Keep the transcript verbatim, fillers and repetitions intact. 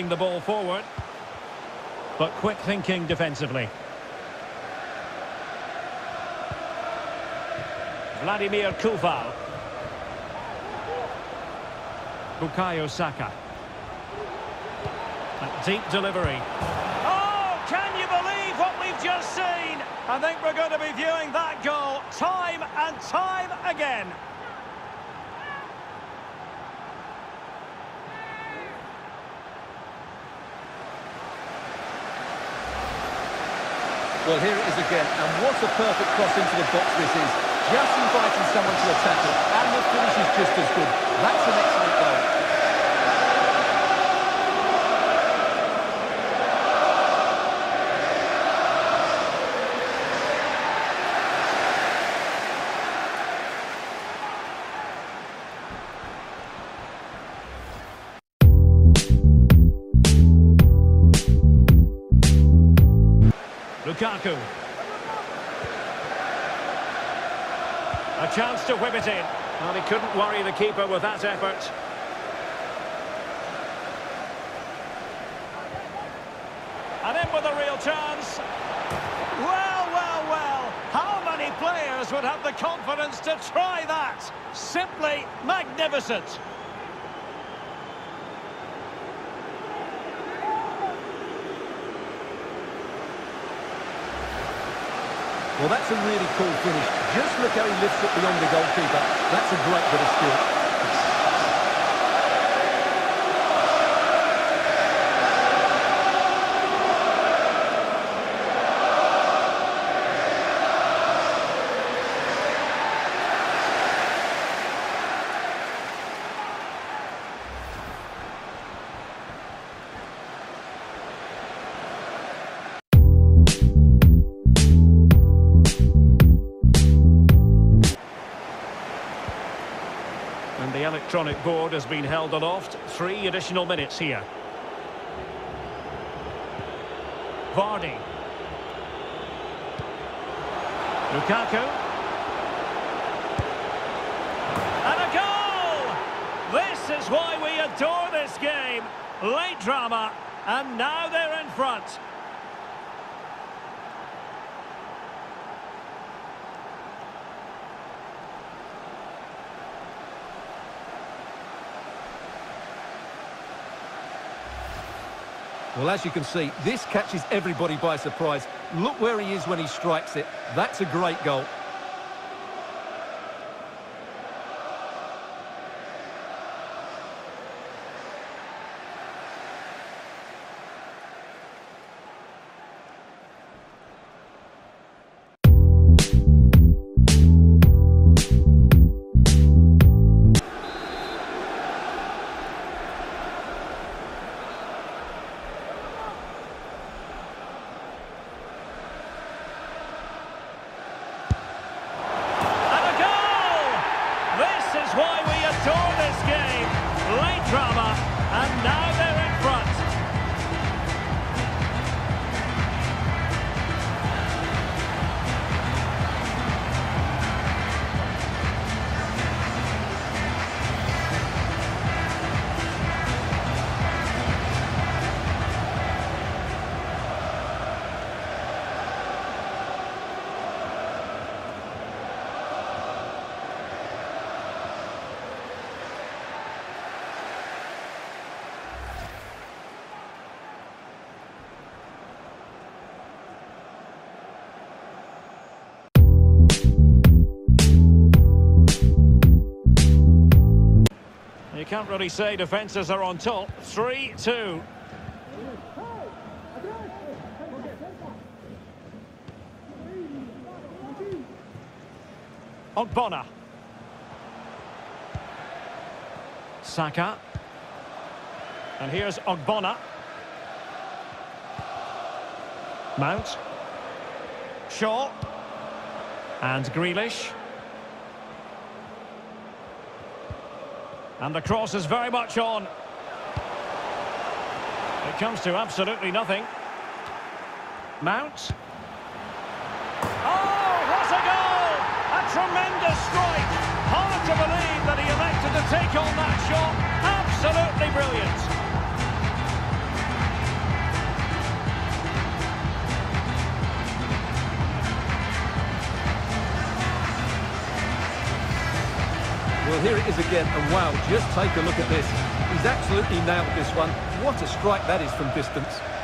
moving the ball forward. But quick thinking defensively. Vladimir Koval. Bukayo Saka. A deep delivery. Oh, can you believe what we've just seen? I think we're going to be viewing that goal time and time again. Well, here it is again, and what a perfect cross into the box this is. Just inviting someone to attack it, and the finish is just as good. That's an excellent goal. Lukaku. A chance to whip it in. Well, he couldn't worry the keeper with that effort. And in with a real chance. Well, well, well. How many players would have the confidence to try that? Simply magnificent. Well, that's a really cool finish. Just look how he lifts it beyond the goalkeeper. That's a great bit of skill. And the electronic board has been held aloft. Three additional minutes here. Vardy. Lukaku. And a goal! This is why we adore this game. Late drama, and now they're in front. Well, as you can see, this catches everybody by surprise. Look where he is when he strikes it. That's a great goal. Why we adore this game. Late drama, and now they're in front. You can't really say defences are on top. three two. Ogbonna. Saka. And here's Ogbonna. Mount. Shaw. And Grealish. And the cross is very much on. It comes to absolutely nothing. Mount. Oh, what a goal! A tremendous strike. Hard to believe that he elected to take on that shot. Absolutely brilliant. Well, here it is again, and wow, just take a look at this. He's absolutely nailed this one. What a strike that is from distance.